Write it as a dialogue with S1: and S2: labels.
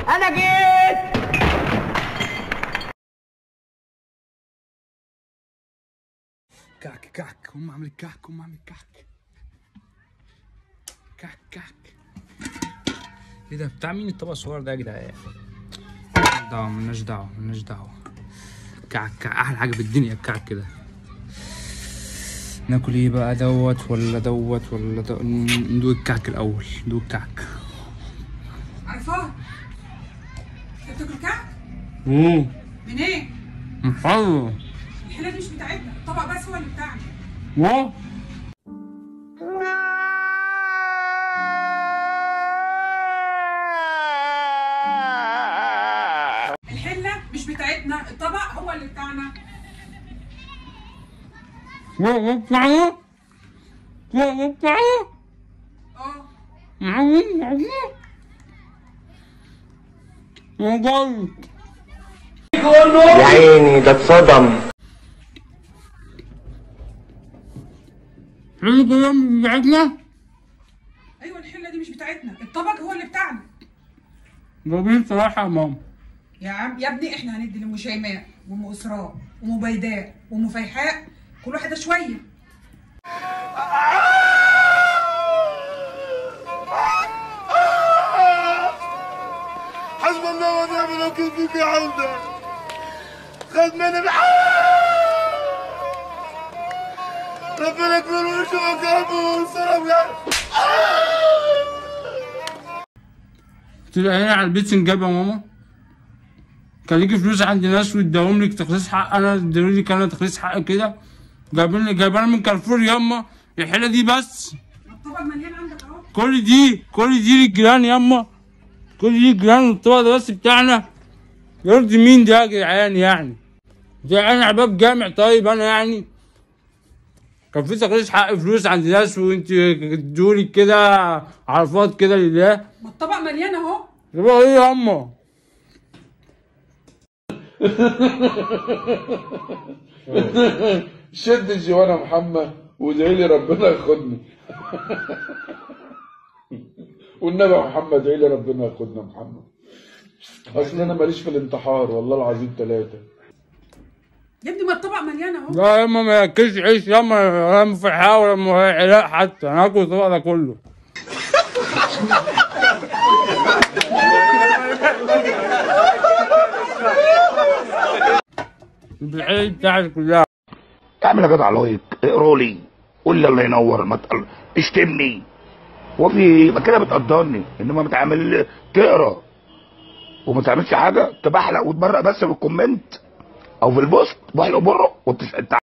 S1: انا جيت.
S2: كعك كعك، قوم اعمل الكعك، قوم اعمل الكعك. كعك كعك. ايه ده بتاع مين الطبق الصغير ده يا جدعان؟ مالناش دعوه مالناش دعوه. كعك كعك احلى حاجه في الدنيا الكعك كده. ناكل ايه بقى، دوت ولا دوت ولا دوت؟ ندوق الكعك الاول، ندوق الكعك.
S3: عارفاه؟ انت بتاكل كعك؟ منين؟
S2: من حلو.
S3: الحله دي مش بتاعتنا، الطبق بس هو اللي بتاعنا. الحله مش بتاعتنا، الطبق هو اللي بتاعنا.
S1: يا عيني ده اتصدم.
S3: ايوه الحله دي مش بتاعتنا، الطبق هو اللي بتاعنا.
S2: جميل صراحه يا ماما.
S3: يا عم يا ابني احنا هندي لام شيماء وام اسراء وام بيداء وام فيحاء كل واحده شويه.
S4: حسبي الله ونعم الوكيل فيك يا عودة. خد مني ربنا يكبر ويشوفك يا ابو والسلام يا
S2: تلاقيني على البيت سنجاب يا ماما. كان يجي فلوس عند ناس ويداهم لك تخليص حق، انا ادوني لي كان تخليص حق كده. جايبانا من كارفور ياما الحله دي بس.
S3: الطبق مليان عندك اهو.
S2: كل دي للجيران ياما، كل دي للجيران، والطبق ده بس بتاعنا. يرضي مين ده يا جدعان يعني؟ ده انا عباب جامع طيب انا يعني؟ كان في تخليص حق فلوس عند ناس وانت ادولي كده عرفات كده لله.
S3: ما الطبق مليان اهو.
S2: طبق ايه ياما؟
S4: شد الجوان يا محمد وادعي لي ربنا ياخدني. والنبي يا محمد ادعي لي ربنا ياخدنا يا محمد. اصل انا ماليش في الانتحار والله العظيم 3.
S3: يا ابني ما الطبق مليان اهو.
S2: لا ياما ما ياكلش عيش ياما، ولا مفرحة ولا علاء حتى، انا هاكل الطبق ده كله. العيش بتاعتي كلها.
S5: اعمل يا جدع لايك، اقرا لي، قول لي الله ينور، ما اشتمني. هو في ايه؟ ما كده بتقدرني، انما بتعمل تقرا وما تعملش حاجه، تبحلق وتبرق بس في الكومنت او في البوست، بحلق بره